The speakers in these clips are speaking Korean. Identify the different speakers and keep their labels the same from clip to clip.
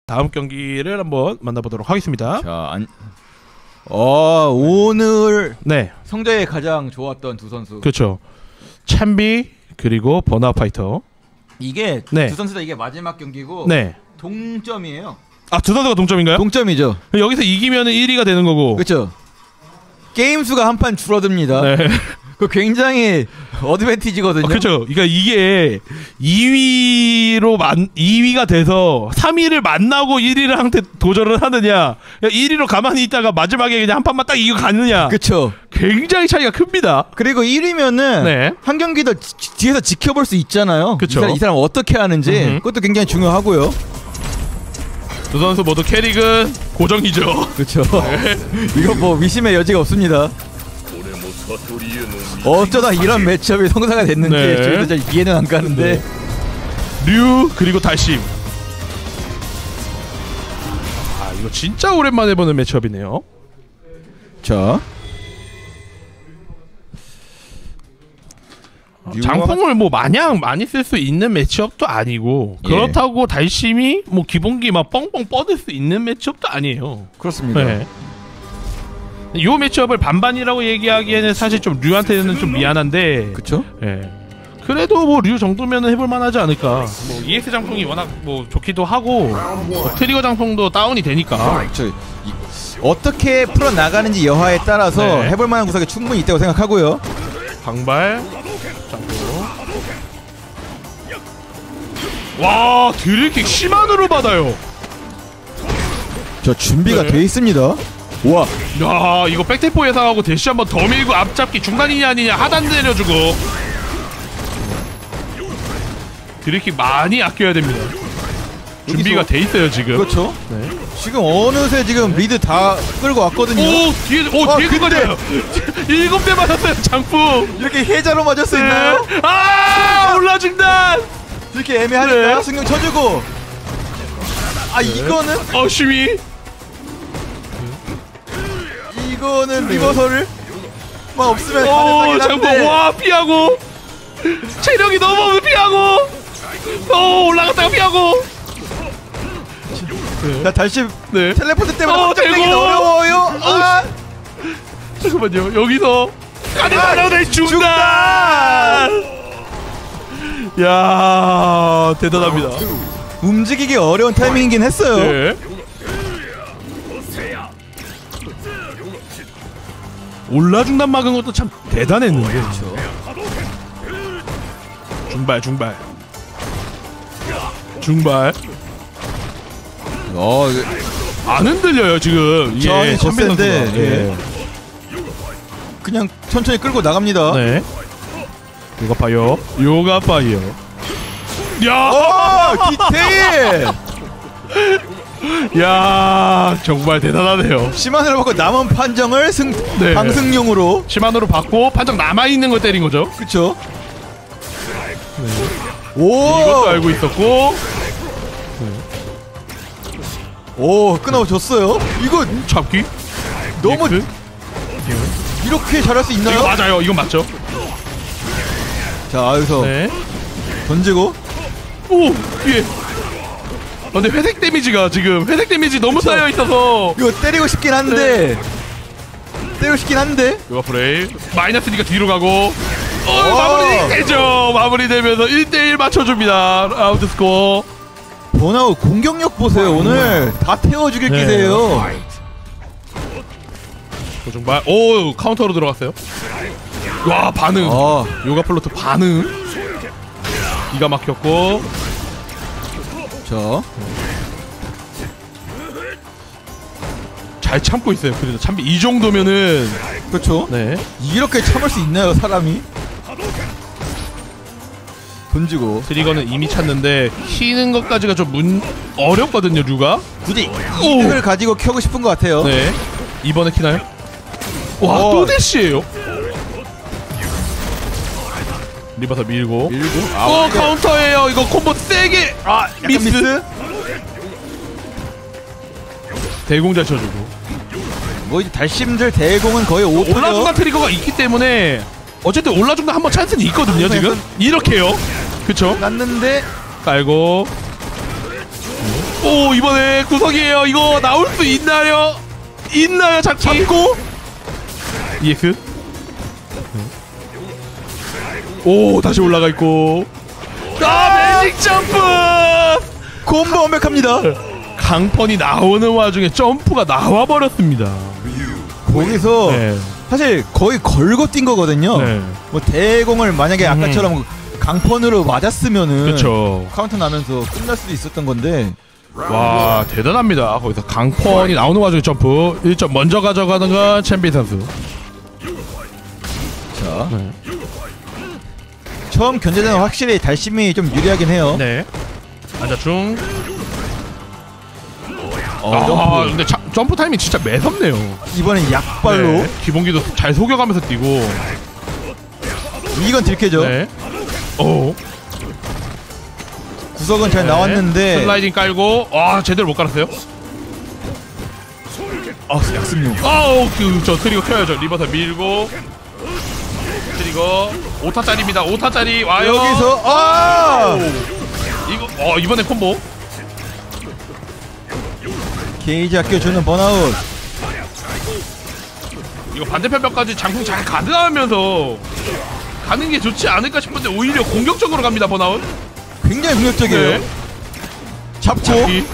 Speaker 1: 다음 경기를 한번 만나보도록 하겠습니다.
Speaker 2: 자, 오늘
Speaker 1: 네,
Speaker 2: 성적이 가장 좋았던 두 선수.
Speaker 1: 그렇죠. 찬비 그리고 버나우 파이터.
Speaker 2: 이게
Speaker 1: 네.
Speaker 2: 두 선수 다 이게 마지막 경기고
Speaker 1: 네.
Speaker 2: 동점이에요.
Speaker 1: 아, 두 선수가 동점인가요?
Speaker 2: 동점이죠.
Speaker 1: 여기서 이기면은 1위가 되는 거고.
Speaker 2: 그렇죠. 게임 수가 한 판 줄어듭니다.
Speaker 1: 네.
Speaker 2: 그 굉장히 어드밴티지거든요.
Speaker 1: 그렇죠. 그러니까 이게 2위가 돼서 3위를 만나고 1위를 한테 도전을 하느냐, 1위로 가만히 있다가 마지막에 그냥 한 판만 딱 이기고 가느냐.
Speaker 2: 그렇죠.
Speaker 1: 굉장히 차이가 큽니다.
Speaker 2: 그리고 1위면은
Speaker 1: 네.
Speaker 2: 한 경기 더 뒤에서 지켜볼 수 있잖아요.
Speaker 1: 그쵸.
Speaker 2: 이 사람 어떻게 하는지 그것도 굉장히 중요하고요.
Speaker 1: 두 선수 모두 캐릭은 고정이죠.
Speaker 2: 그렇죠. 네. 이거 뭐 의심의 여지가 없습니다. 어쩌다 이런 매치업이 성사가 됐는지
Speaker 1: 네.
Speaker 2: 저희도 잘 이해는 안 가는데.
Speaker 1: 류 그리고 달심. 아, 이거 진짜 오랜만에 보는 매치업이네요.
Speaker 2: 자,
Speaker 1: 장풍을 뭐 마냥 많이 쓸 수 있는 매치업도 아니고,
Speaker 2: 예.
Speaker 1: 그렇다고 달심이 뭐 기본기 막 뻥뻥 뻗을 수 있는 매치업도 아니에요.
Speaker 2: 그렇습니다.
Speaker 1: 네. 요 매치업을 반반이라고 얘기하기에는 사실 좀 류한테는 좀 미안한데.
Speaker 2: 그쵸?
Speaker 1: 예. 그래도 뭐 류 정도면은 해볼 만하지 않을까. 뭐 EX 장풍이 워낙 뭐 좋기도 하고, 뭐 트리거 장풍도 다운이 되니까.
Speaker 2: 어떻게 풀어 나가는지 여하에 따라서
Speaker 1: 네.
Speaker 2: 해볼 만한 구석이 충분히 있다고 생각하고요.
Speaker 1: 강발 장풍. 와, 드릴킥 시만으로 받아요.
Speaker 2: 저 준비가
Speaker 1: 네.
Speaker 2: 돼 있습니다. 와,
Speaker 1: 야, 이거 백테포 예상하고 대시 한번 더 밀고 앞잡기 중단이냐 아니냐 하단 내려주고. 드릴킥 많이 아껴야 됩니다. 준비가 돼 있어요 지금.
Speaker 2: 그렇죠.
Speaker 1: 네.
Speaker 2: 지금 어느새 지금 리드 다 끌고 왔거든요.
Speaker 1: 오, 뒤에 뒤에 맞아요. 7대 맞았어요 장풍.
Speaker 2: 이렇게 해자로 맞을 수 있나요?
Speaker 1: 아, 올라 중단.
Speaker 2: 이렇게 애매하니까
Speaker 1: 네.
Speaker 2: 승용 쳐주고. 아, 이거는
Speaker 1: 시위.
Speaker 2: 이거는 리버설을 막 없으면
Speaker 1: 오,
Speaker 2: 가능하긴
Speaker 1: 장풍.
Speaker 2: 한데.
Speaker 1: 와, 피하고. 체력이 너무 없어. 피하고. 올라갔다가 피하고.
Speaker 2: 자, 달심
Speaker 1: 네.
Speaker 2: 텔레포트 때문에 확정되기
Speaker 1: 대고.
Speaker 2: 어려워요. 아,
Speaker 1: 잠깐만요. 여기서 가능하다. 중단. 야, 대단합니다.
Speaker 2: 움직이기 어려운 타이밍이긴 했어요.
Speaker 1: 네. 올라 중단 막은 것도 참 대단했는데.
Speaker 2: 그렇죠.
Speaker 1: 중발. 안 흔들려요 지금.
Speaker 2: 저항이 거센데,
Speaker 1: 선수가. 예.
Speaker 2: 그냥 천천히 끌고 나갑니다.
Speaker 1: 네. 요가 파이어. 야,
Speaker 2: 디테일!
Speaker 1: 야, 정말 대단하네요.
Speaker 2: 시만으로 받고 남은 판정을
Speaker 1: 네.
Speaker 2: 방승용으로.
Speaker 1: 시만으로 받고 판정 남아 있는 거 때린 거죠.
Speaker 2: 그쵸? 오!
Speaker 1: 이것도 알고 있었고.
Speaker 2: 오, 끊어줬어요. 이거
Speaker 1: 잡기.
Speaker 2: 너무
Speaker 1: 엑스?
Speaker 2: 이렇게 잘할 수 있나요?
Speaker 1: 이거 맞아요. 이건 맞죠.
Speaker 2: 자, 여기서
Speaker 1: 네.
Speaker 2: 던지고.
Speaker 1: 오, 뒤에. 근데 회색 데미지가 지금 너무
Speaker 2: 그쵸?
Speaker 1: 쌓여 있어서.
Speaker 2: 이거 때리고 싶긴 한데.
Speaker 1: 요가 프레임. 마이너스니까 뒤로 가고. 마무리 되죠. 마무리되면서 1대1 맞춰줍니다. 라운드 스코어.
Speaker 2: 버나우 공격력 보세요. 오늘 다 태워 죽일
Speaker 1: 네.
Speaker 2: 기세요.
Speaker 1: 조중발. 오, 카운터로 들어갔어요. 와, 반응. 요가 플로트 반응. 기가 막혔고.
Speaker 2: 자,
Speaker 1: 잘 참고 있어요. 그래도 참비 이 정도면은.
Speaker 2: 그렇죠.
Speaker 1: 네.
Speaker 2: 이렇게 참을 수 있나요, 사람이? 던지고.
Speaker 1: 트리거는 이미 찼는데 키는 것까지가 좀 어렵거든요. 류가.
Speaker 2: 굳이 이득을 가지고 켜고 싶은 것 같아요.
Speaker 1: 네. 이번에 키나요? 와, 또 대시예요. 리버서 밀고. 카운터예요. 이거 콤보 세게. 미스. 대공 잘 쳐주고.
Speaker 2: 뭐 이제 달심들 대공은 거의 오토죠.
Speaker 1: 올라중간 트리거가 있기 때문에 어쨌든 올라중간 한번 찬스는 있거든요. 지금 이렇게요. 그쵸?
Speaker 2: 났는데
Speaker 1: 깔고. 오, 이번에 구석이에요. 이거 나올 수 있나요? 잡기?
Speaker 2: 잡고
Speaker 1: EX. 오, 다시 올라가 있고. 매직 점프!
Speaker 2: 콤보 완벽합니다.
Speaker 1: 강펀이 나오는 와중에 점프가 나와버렸습니다.
Speaker 2: 거기서
Speaker 1: 네.
Speaker 2: 사실 거의 걸고 뛴 거거든요.
Speaker 1: 네.
Speaker 2: 뭐 대공을 만약에 아까처럼 강펀으로 맞았으면은
Speaker 1: 그쵸.
Speaker 2: 카운터 나면서 끝날 수도 있었던 건데.
Speaker 1: 와, 대단합니다. 거기서 강펀이 나오는 와중에 점프 1점 먼저 가져가는 건 챔비 선수.
Speaker 2: 자, 처음 견제는 확실히 달심이 좀 유리하긴 해요.
Speaker 1: 네. 앉아중.
Speaker 2: 점프.
Speaker 1: 근데 점프 타이밍 진짜 매섭네요.
Speaker 2: 이번엔 약발로.
Speaker 1: 네. 기본기도 잘 속여가면서 뛰고.
Speaker 2: 이건 들켜죠.
Speaker 1: 네.
Speaker 2: 구석은 잘 나왔는데.
Speaker 1: 슬라이딩 깔고. 제대로 못 깔았어요.
Speaker 2: 약습용.
Speaker 1: 저 트리거 켜야죠. 리버서 밀고. 트리거 5타짜리입니다. 5타짜리 와요.
Speaker 2: 여기서
Speaker 1: 이거 이번에 콤보.
Speaker 2: 게이지 아껴주는 번아웃.
Speaker 1: 이거 반대편 벽까지 장풍 잘 가능하면서 가는 게 좋지 않을까 싶은데 오히려 공격적으로 갑니다. 번아웃.
Speaker 2: 굉장히 공격적이에요.
Speaker 1: 네.
Speaker 2: 잡고.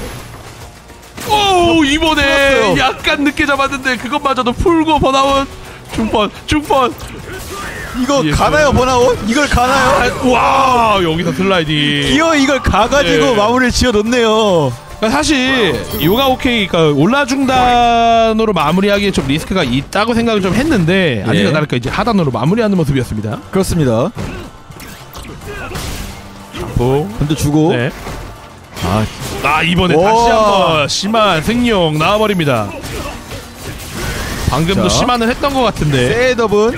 Speaker 1: 이번에
Speaker 2: 풀었어요.
Speaker 1: 약간 늦게 잡았는데 그것마저도 풀고 번아웃. 중펀.
Speaker 2: 이거 가나요 번아웃? 이걸 가나요?
Speaker 1: 와, 여기서 슬라이딩.
Speaker 2: 기어 이걸 가가지고
Speaker 1: 네.
Speaker 2: 마무리를 지어놓네요.
Speaker 1: 사실 요가 오케이, 그러니까 올라 중단으로 마무리하기에 좀 리스크가 있다고 생각을 좀 했는데 아니나 다를까 이제 하단으로 마무리하는 모습이었습니다.
Speaker 2: 그렇습니다. 던져주고.
Speaker 1: 네.
Speaker 2: 아,
Speaker 1: 이번에
Speaker 2: 오.
Speaker 1: 다시 한번 심한 승용 나와버립니다. 방금도
Speaker 2: 자.
Speaker 1: 심한을 했던 것 같은데.
Speaker 2: 셋업은.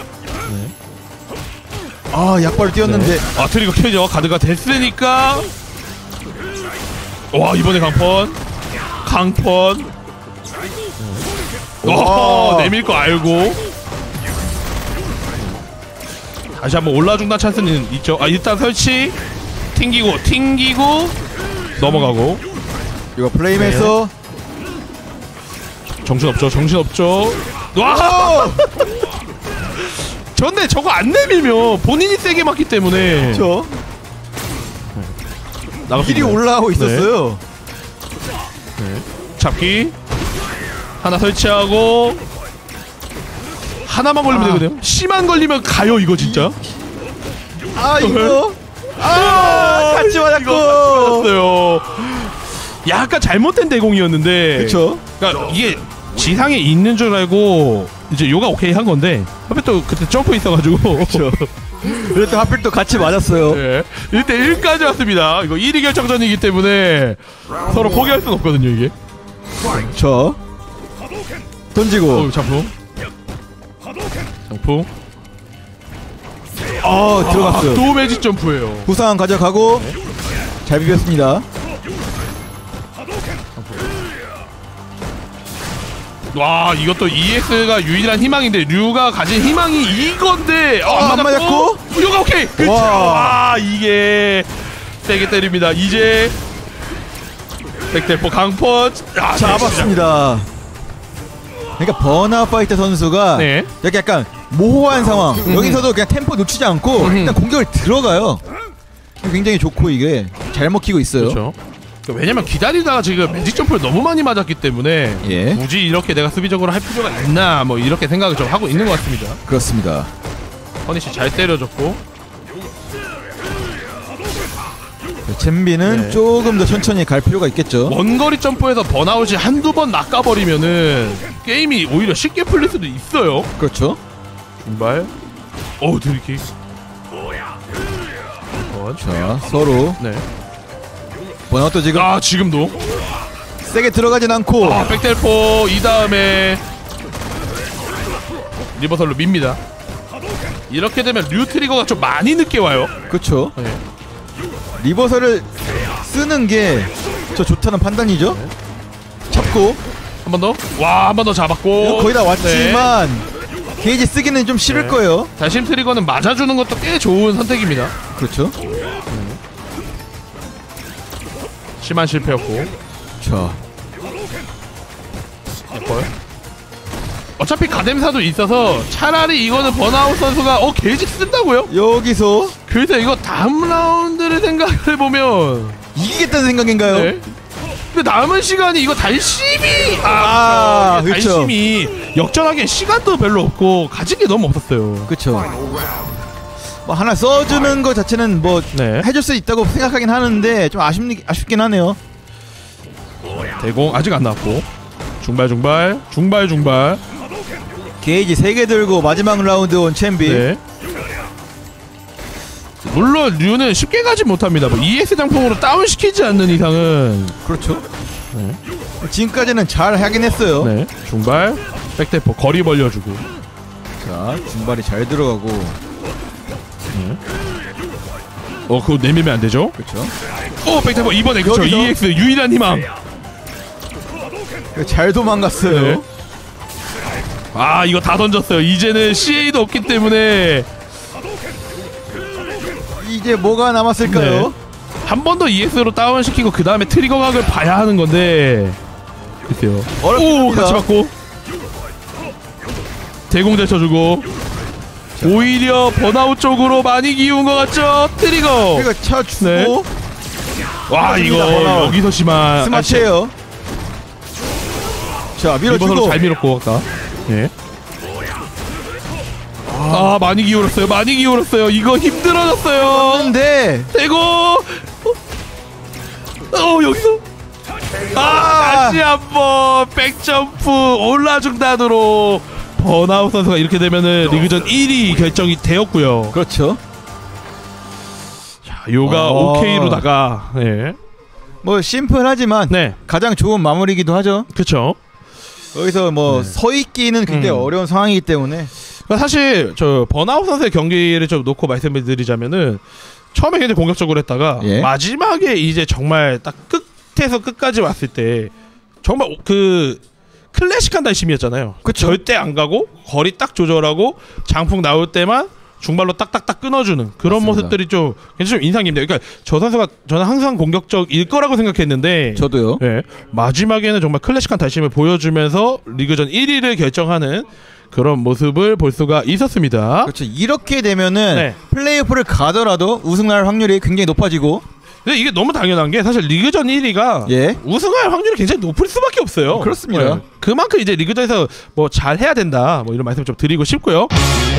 Speaker 2: 약발을 뛰었는데.
Speaker 1: 트리거 켜죠. 가드가 됐으니까. 와, 이번에 강펀. 내밀 거 알고. 다시 한번 올라 중단 찬스는 있죠. 일단 설치. 튕기고 넘어가고.
Speaker 2: 이거 플레임에서.
Speaker 1: 정신없죠. 와! 전에 저거 안 내밀면 본인이 세게 맞기 때문에.
Speaker 2: 그렇죠.
Speaker 1: 나갑니다.
Speaker 2: 길이 올라오고 있었어요.
Speaker 1: 잡기 하나 설치하고 하나만 걸리면 되거든요. 심한 걸리면 가요 이거 진짜.
Speaker 2: 이거. 같이 맞았고.
Speaker 1: 맞았어요. 약간 잘못된 대공이었는데.
Speaker 2: 그쵸.
Speaker 1: 그러니까 이게 지상에 있는 줄 알고 이제 요가 오케이 한 건데 하필 또 그때 점프 있어가지고.
Speaker 2: 그쵸. 그래도 하필 또 같이 맞았어요.
Speaker 1: 네. 1대1까지 왔습니다. 이거 1위 결정전이기 때문에 서로 포기할 순 없거든요 이게.
Speaker 2: 저 던지고.
Speaker 1: 장풍.
Speaker 2: 들어갔어요.
Speaker 1: 또 매직 점프예요.
Speaker 2: 부상 가져가고. 잘 비볐습니다.
Speaker 1: 와, 이것도 EX가 유일한 희망인데 류가 가진 희망이 이건데
Speaker 2: 안 맞았고.
Speaker 1: 류가 오케이. 그쵸. 와, 이게 세게 때립니다. 이제 백대포 강펀
Speaker 2: 잡았습니다. 그러니까 버나우트 파이터 선수가
Speaker 1: 네.
Speaker 2: 여기 약간 모호한 상황. 여기서도 그냥 템포 놓치지 않고 일단 공격을 들어가요. 굉장히 좋고 이게 잘 먹히고 있어요.
Speaker 1: 그렇죠. 왜냐면 기다리다가 지금 매직 점프를 너무 많이 맞았기 때문에
Speaker 2: 예.
Speaker 1: 굳이 이렇게 내가 수비적으로 할 필요가 있나 뭐 이렇게 생각을 좀 하고 있는 것 같습니다.
Speaker 2: 그렇습니다.
Speaker 1: 허니씨 잘 때려줬고.
Speaker 2: 챔비는
Speaker 1: 네.
Speaker 2: 조금 더 천천히 갈 필요가 있겠죠.
Speaker 1: 원거리 점프에서 번아웃이 한두 번 낚아버리면은 게임이 오히려 쉽게 풀릴 수도 있어요.
Speaker 2: 그렇죠.
Speaker 1: 중발. 드리킥.
Speaker 2: 자, 서로
Speaker 1: 네.
Speaker 2: 버나우트 지금
Speaker 1: 지금도
Speaker 2: 세게 들어가진 않고.
Speaker 1: 백델포 이 다음에 리버설로 밉니다. 이렇게 되면 류 트리거가 좀 많이 늦게 와요.
Speaker 2: 그렇죠.
Speaker 1: 네.
Speaker 2: 리버설을 쓰는 게 저 좋다는 판단이죠. 잡고.
Speaker 1: 한 번 더. 한 번 더 잡았고.
Speaker 2: 거의 다 왔지만 게이지 쓰기는 좀 싫을 거예요.
Speaker 1: 달심 트리거는 맞아주는 것도 꽤 좋은 선택입니다.
Speaker 2: 그렇죠.
Speaker 1: 심한 실패였고.
Speaker 2: 자,
Speaker 1: 어차피 가뎀사도 있어서 차라리 이거는 번아웃 선수가 게이지 쓴다고요?
Speaker 2: 여기서
Speaker 1: 그래서 이거 다음 라운드를 생각을 해보면
Speaker 2: 이기겠다는 생각인가요?
Speaker 1: 네. 근데 남은 시간이 이거 달심이
Speaker 2: 그렇죠.
Speaker 1: 달심이 역전하기엔 시간도 별로 없고 가진 게 너무 없었어요.
Speaker 2: 그쵸. 뭐 하나 써주는 것 자체는 뭐
Speaker 1: 네.
Speaker 2: 해줄 수 있다고 생각하긴 하는데 좀 아쉽긴 하네요.
Speaker 1: 대공 아직 안 나왔고 중발
Speaker 2: 게이지 3개 들고 마지막 라운드 온 챔비.
Speaker 1: 네. 물론 류는 쉽게 가지 못합니다. 뭐 EX 장풍으로 다운시키지 않는 이상은.
Speaker 2: 그렇죠.
Speaker 1: 네.
Speaker 2: 지금까지는 잘 하긴 했어요.
Speaker 1: 네. 중발 백대포 거리 벌려주고.
Speaker 2: 자, 중발이 잘 들어가고.
Speaker 1: 네. 그거 내밀면 안 되죠?
Speaker 2: 그렇죠.
Speaker 1: 백대포 이번에 그쵸.
Speaker 2: 여기서?
Speaker 1: EX 유일한 희망.
Speaker 2: 잘 도망갔어요.
Speaker 1: 네. 이거 다 던졌어요. 이제는 CA도 없기 때문에
Speaker 2: 이제 뭐가 남았을까요?
Speaker 1: 네. 한 번 더 EX로 다운시키고 그 다음에 트리거 각을 봐야 하는 건데 글쎄요.
Speaker 2: 어렵습니다.
Speaker 1: 같이 맞고 대공대 쳐주고 오히려 번아웃 쪽으로 많이 기운 것 같죠? 트리거.
Speaker 2: 그리고 차주고.
Speaker 1: 네. 와 이거
Speaker 2: 번아웃.
Speaker 1: 여기서 심한
Speaker 2: 스마트해요. 자, 밀어주고.
Speaker 1: 잘 밀었고 아까. 예. 많이 기울었어요. 이거 힘들어졌어요.
Speaker 2: 근데
Speaker 1: 대고 여기서 다시 한번 백점프 올라중단으로 번아웃 선수가 이렇게 되면은 리그전 1위 결정이 되었고요.
Speaker 2: 그렇죠.
Speaker 1: 자, 요가 OK로다가 예.
Speaker 2: 뭐 심플하지만
Speaker 1: 네.
Speaker 2: 가장 좋은 마무리이기도 하죠.
Speaker 1: 그렇죠.
Speaker 2: 여기서 뭐 서 있기는 굉장히 어려운 상황이기 때문에.
Speaker 1: 사실 저 번아웃 선수의 경기를 좀 놓고 말씀을 드리자면은 처음에 굉장히 공격적으로 했다가 마지막에 이제 정말 딱 끝에서 끝까지 왔을 때 정말 그 클래식한 달심이었잖아요.
Speaker 2: 그쵸.
Speaker 1: 절대 안 가고 거리 딱 조절하고 장풍 나올 때만 중발로 딱딱딱 끊어주는 그런
Speaker 2: 맞습니다.
Speaker 1: 모습들이 좀 굉장히 좀 인상 깊네요. 그러니까 저 선수가 저는 항상 공격적일 거라고 생각했는데
Speaker 2: 저도요.
Speaker 1: 네, 마지막에는 정말 클래식한 달심을 보여주면서 리그전 1위를 결정하는 그런 모습을 볼 수가 있었습니다.
Speaker 2: 그렇죠. 이렇게 되면은 플레이오프를 가더라도 우승할 확률이 굉장히 높아지고.
Speaker 1: 근데 이게 너무 당연한 게 사실 리그전 1위가 우승할 확률이 굉장히 높을 수밖에 없어요.
Speaker 2: 그렇습니다.
Speaker 1: 그만큼 이제 리그전에서 뭐 잘 해야 된다 뭐 이런 말씀 좀 드리고 싶고요.